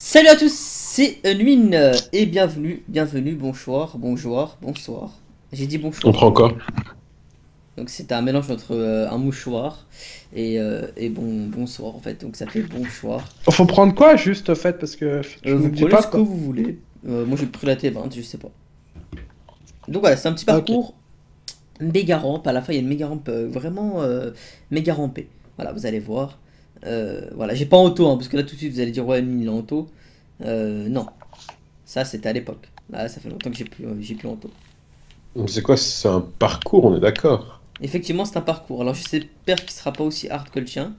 Salut à tous, c'est Unwin et bienvenue, bonsoir. J'ai dit On bonsoir. prend quoi? Donc c'est un mélange entre un mouchoir et bonsoir en fait. Donc ça fait bonsoir. Faut prendre quoi juste au fait parce que tu Vous nous dis prenez pas ce que quoi. vous voulez. Moi j'ai pris la T20, je sais pas. Donc voilà, c'est un petit Ah, ok. parcours méga rampe. À la fin il y a une méga rampe vraiment méga rampée. Voilà, vous allez voir. Voilà, j'ai pas en auto, hein, parce que là tout de suite vous allez dire ouais, Unwin il est en auto. Non. Ça, c'était à l'époque. Là, ça fait longtemps que j'ai plus en taux. C'est quoi? C'est un parcours, on est d'accord. Effectivement, c'est un parcours. Alors, j'espère qu'il sera pas aussi hard que le tien.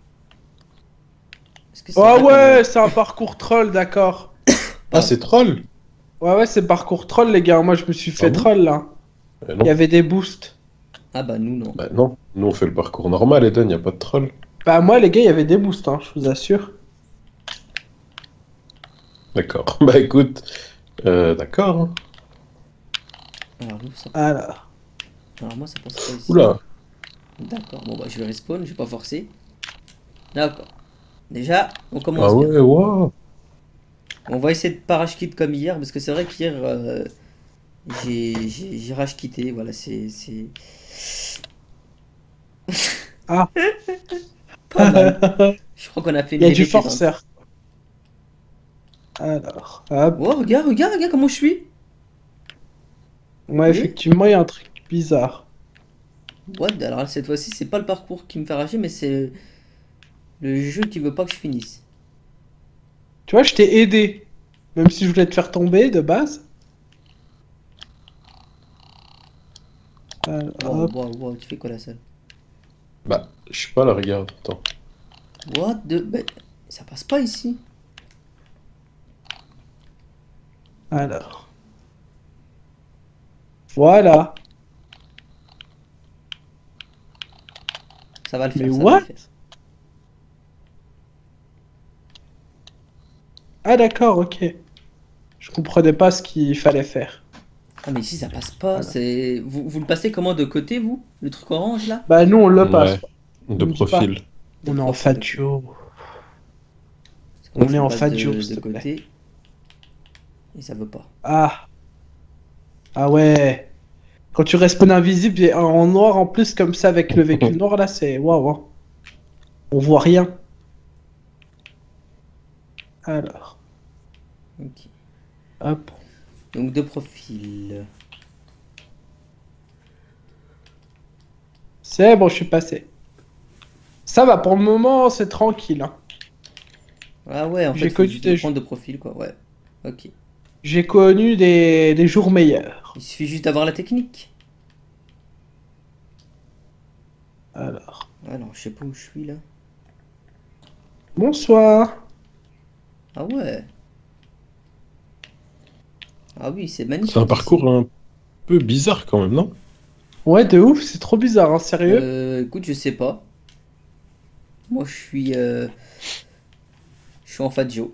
Parce que c'est Ah vrai ouais, c'est un parcours troll, d'accord. Ah, Pardon. c'est troll? Ouais ouais, c'est parcours troll les gars. Moi je me suis Ah fait bon? troll là. Il y Non. avait des boosts. Ah bah, nous, non. Bah non. Nous, on fait le parcours normal, Eden, y a pas de troll. Bah moi les gars, il y avait des boosts, hein, je vous assure. D'accord. Bah écoute, d'accord, hein. Alors, nous, ça... Alors. Alors, moi, ça passe pas ici. Oula. D'accord. Bon, bah, je vais respawn. Je vais pas forcer. D'accord. Déjà, on Ah commence bien. ouais, waouh. On va essayer de pas rage quit comme hier. Parce que c'est vrai qu'hier, j'ai rage quitté. Voilà, c'est Ah. pas mal. Je crois qu'on a fait Il une y a du bébé T20. forceur. Alors, hop. Oh, regarde comment je suis. Ouais, Vous voyez? effectivement, il y a un truc bizarre. What? Alors cette fois-ci, c'est pas le parcours qui me fait rager, mais c'est le jeu qui veut pas que je finisse. Tu vois, je t'ai aidé. Même si je voulais te faire tomber de base. Alors, hop. Tu fais quoi la salle? Bah, je sais pas, là, regarde. Attends. What the... Ben, ça passe pas ici. Alors. Voilà. Ça va le Mais faire, ça va le what? faire. Ah d'accord, ok. Je comprenais pas ce qu'il fallait faire. Ah mais ici ça passe pas, Voilà. c'est... Vous le passez comment de côté, vous? Le truc orange là? Bah nous on le passe Ouais, pas. de On me dit pas. profil. De On est en profil, ok. Fadio. Parce que moi On je est le en passe Fadio, de s'il te plaît. côté et ça veut pas. Ah. Ah ouais. Quand tu respawn invisible et en noir en plus comme ça avec le véhicule noir là, c'est waouh, hein. On voit rien. Alors. Ok. Hop. Donc de profil. C'est bon, je suis passé. Ça va pour le moment, c'est tranquille, hein. Ah ouais, en fait J'ai faut connu juste le des prendre de profil quoi, ouais. Ok. j'ai connu des jours meilleurs. Il suffit juste d'avoir la technique. Alors. Ah non, je sais pas où je suis là. Bonsoir. Ah ouais. Ah oui, c'est C'est un magnifique ici. parcours un peu bizarre quand même, non? Ouais, de ouf, c'est trop bizarre, hein, sérieux. Écoute, je sais pas. Moi, je suis en Fadjo.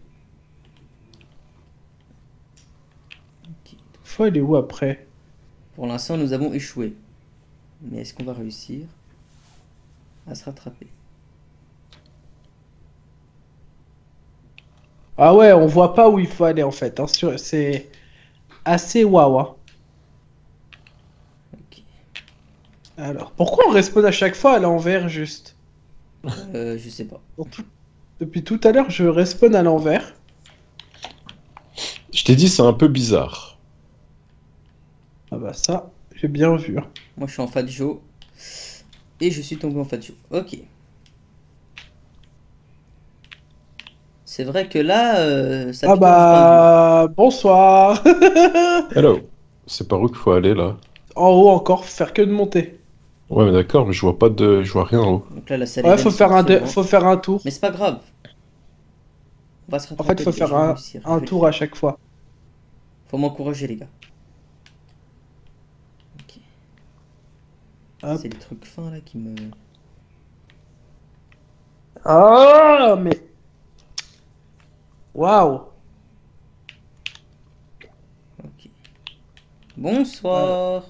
Ok. Faut aller où après? Pour l'instant, nous avons échoué. Mais est-ce qu'on va réussir à se rattraper? Ah ouais, on voit pas où il faut aller en fait, hein, c'est assez waouh, hein. Ok. Alors, pourquoi on respawn à chaque fois à l'envers juste? Je sais pas. Dans tout- Depuis tout à l'heure, je respawn à l'envers. Je t'ai dit, c'est un peu bizarre. Ah bah ça, j'ai bien vu, hein. Moi, je suis en Fadjo. Et je suis tombé en Fadjo. Ok. C'est vrai que là, ça Ah pique orange main dur. bah bonsoir. Hello. C'est par où qu'il faut aller, là? En haut encore, faut faire que de monter. Ouais, mais d'accord, mais je vois pas de... Je vois rien en haut. Donc là, la salle Ouais, Eden, ils sont très loin. faut faire un tour. Mais c'est pas grave. On va se En fait, rattraper, faut les gars. faire Je vais réussir. Je un vais le tour à faire. chaque fois. Faut m'encourager, les gars. Ok. C'est Hop. les trucs fins là qui me. Ah mais waouh. Ok. Euh, Bonsoir.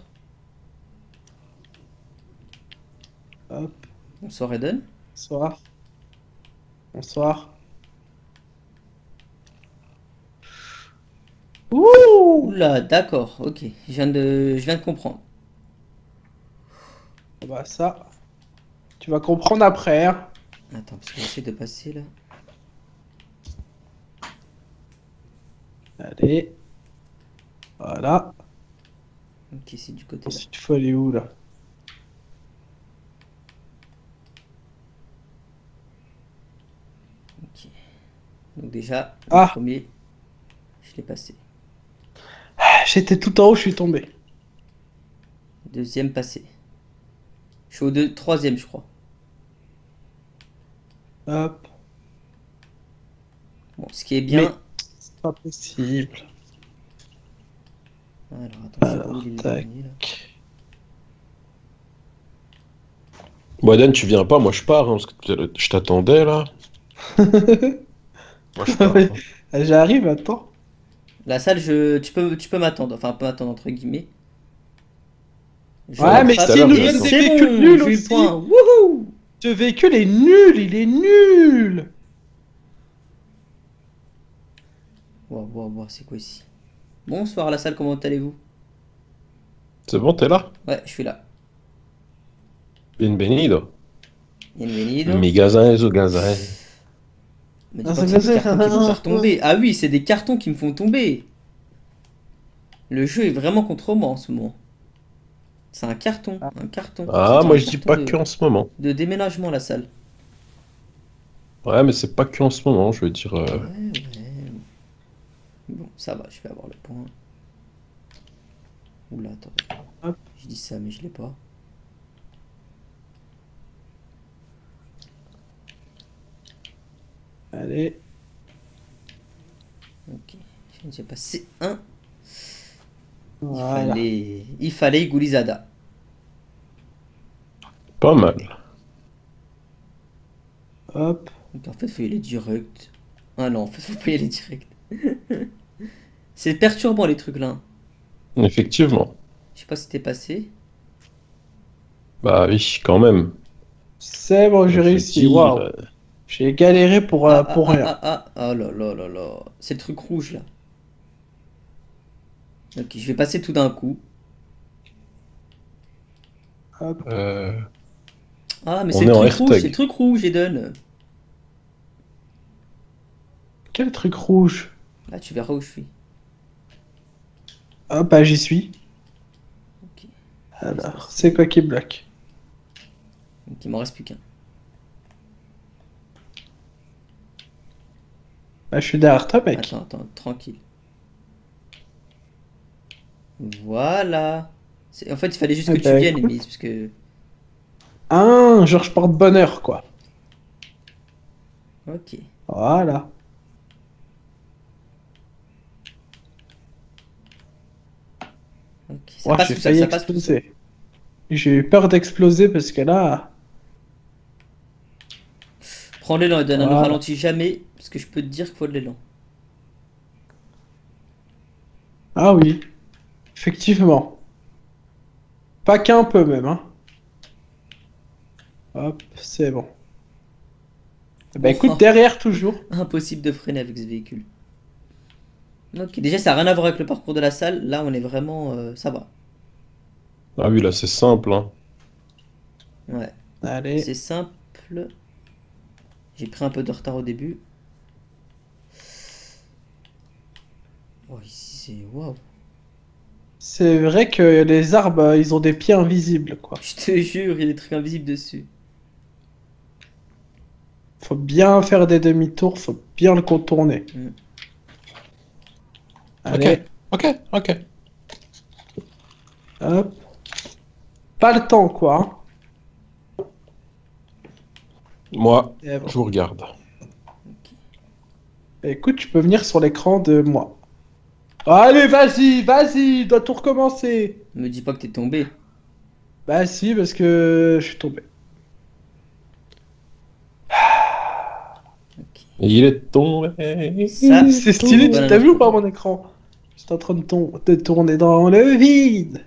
Hop. Bonsoir Eden. Bonsoir. Bonsoir. Oula, d'accord, ok. Je viens de comprendre. Bah ça, tu vas comprendre après, hein. Attends, parce que j'essaie de passer là. Allez, voilà. Ok, c'est du côté là. Ensuite, il faut aller où, là? Ok. Donc déjà, le Ah, premier, je l'ai passé. j'étais tout en haut, je suis tombé. Deuxième passé. Je suis troisième, je crois. Hop. Bon, ce qui est Mais, bien. c'est pas possible. Alors, attends, je sais pas où Alors, il est le tac. dernier là. Bon, Eden, tu viens pas, moi je pars, hein, parce que je t'attendais là. Moi je pars, Ouais, hein. j'arrive, attends. La salle, tu peux m'attendre. Enfin, pas m'attendre entre guillemets. Je Ouais, mais Depuis tout rattrape à s'ils l'heure, nous je et donnent l'attends. des c'est véhicules bon, nuls j'ai eu le aussi. point. Wouhou! Ce véhicule est nul, il est nul. Waouh, waouh, waouh, c'est quoi ici? Bonsoir la salle, comment allez-vous? C'est bon, t'es là? Ouais, je suis là. Bienvenido. Bienvenido. Migasin ou gazin. Me dis Ah, pas que c'est c'est des cassé. cartons qui vont me faire tomber. Ah oui, c'est des cartons qui me font tomber. Le jeu est vraiment contre moi en ce moment. C'est un carton, un carton. Ah, C'est-à-dire moi un je dis carton pas que en ce moment. de déménagement la salle. Ouais, mais c'est pas que en ce moment, je veux dire. Ouais, ouais. Bon, ça va, je vais avoir le point. Oula, attends. Hop. Je dis ça, mais je l'ai pas. Allez. Ok. J'ai passé un. Voilà. Il fallait Goulizada. Pas mal. Hop. Donc en fait, faut y aller direct. Ah non, en fait, faut pas y aller direct. C'est perturbant les trucs là. Effectivement. Je sais pas si t'es passé. Bah oui, quand même. C'est bon, j'ai Je veux réussi. dire. Waouh. J'ai galéré pour, Ah ah pour ah rien. ah ah. Ah là là là là. C'est le truc rouge là. Ok, je vais passer tout d'un coup. Hop. Ah, mais c'est On le est en truc rouge, c'est le AirTag. truc rouge, Eden. Quel truc rouge? Là, tu verras où je suis. Hop, bah j'y suis. Ok. Laisse Alors, passer. c'est quoi qui bloque? Donc, il m'en reste plus qu'un. Bah, je suis derrière toi, mec. Attends, attends, tranquille. Voilà. En fait, il fallait juste Eh que tu ben, viennes, écoute. Mise, parce que. Ah, genre, je porte bonheur, quoi. Ok. Voilà. Ok. Ça Ouais, passe j'ai tout seul, failli ça passe tout seul. exploser. J'ai eu peur d'exploser parce que là. Prends l'élan, Eden, ne Voilà. ralentis jamais, parce que je peux te dire qu'il faut de l'élan. Ah oui, effectivement. Pas qu'un peu même, hein. Hop, c'est bon. Bah écoute, Oh, derrière toujours. impossible de freiner avec ce véhicule. Ok, déjà, ça n'a rien à voir avec le parcours de la salle. Là, on est vraiment. Ça va. Ah oui, là c'est simple, hein. Ouais. Allez. C'est simple. J'ai pris un peu de retard au début. Oh, ici, c'est. Waouh. C'est vrai que les arbres, ils ont des pieds invisibles, quoi. Je te jure, il y a des trucs invisibles dessus. Faut bien faire des demi-tours, faut bien le contourner. Mm. Ok, Allez, ok, ok. hop. Pas le temps, quoi, hein. Moi, Et bon. je vous regarde. Écoute, tu peux venir sur l'écran de moi. Allez, vas-y, vas-y, doit tout recommencer. Me dis pas que t'es tombé. Bah si, parce que je suis tombé. Ok. Il est tombé. Ça, C'est stylé, bonne tu t'as vu ou pas annonce. mon écran? J'étais en train de tourner dans le vide.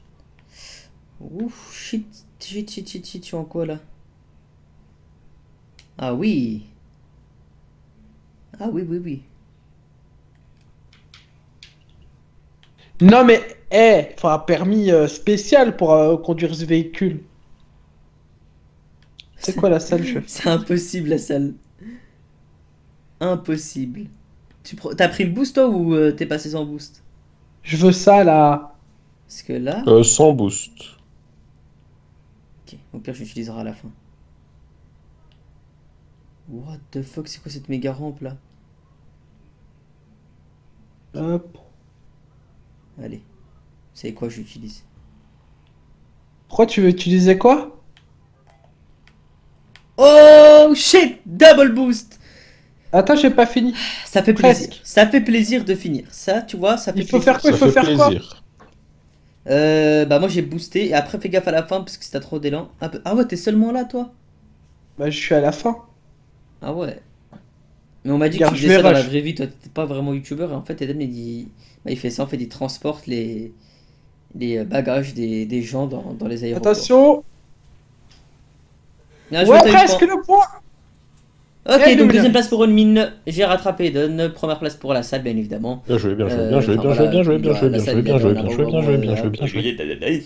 Ouf, shit, shit, shit, shit, shit, je suis en quoi là? Ah oui. Ah oui, oui, oui. Non mais, faut un permis spécial pour conduire ce véhicule. C'est quoi la salle, chef? C'est impossible la salle. Impossible. T'as pris le boost toi ou t'es passé sans boost? Je veux ça là. Parce que là... Sans boost. Ok, au pire j'utiliserai à la fin. What the fuck, c'est quoi cette méga rampe là? Hop. Allez. Vous savez quoi, j'utilise. Pourquoi tu veux utiliser quoi? Oh shit! Double boost! Attends, j'ai pas fini. Ça fait Presque. plaisir. Ça fait plaisir de finir. Ça, tu vois, ça fait Il faut plaisir. faire quoi? Il Ça faut fait faire quoi? plaisir. Bah moi j'ai boosté et après fais gaffe à la fin parce que si t'as trop d'élan. Un peu... Ah ouais, t'es seulement là toi? Bah, je suis à la fin. Ah ouais. Mais on m'a dit que Regarde, tu je faisais vais ça dans la rush. vraie vie, toi t'étais pas vraiment youtubeur et en fait Eden il dit... Bah, il fait ça en fait, il transporte les bagages des gens dans les aéroports. Attention. Bien joué, Ouais, t'as eu le presque point. le point. Ok, Eh, donc Eden. deuxième place pour une mine, j'ai rattrapé Eden, première place pour la salle bien évidemment. Bien joué, bien joué, bien joué, bien joué, bien joué, bien joué, bien joué, bien joué, bien joué, bien joué, bien joué, bien joué.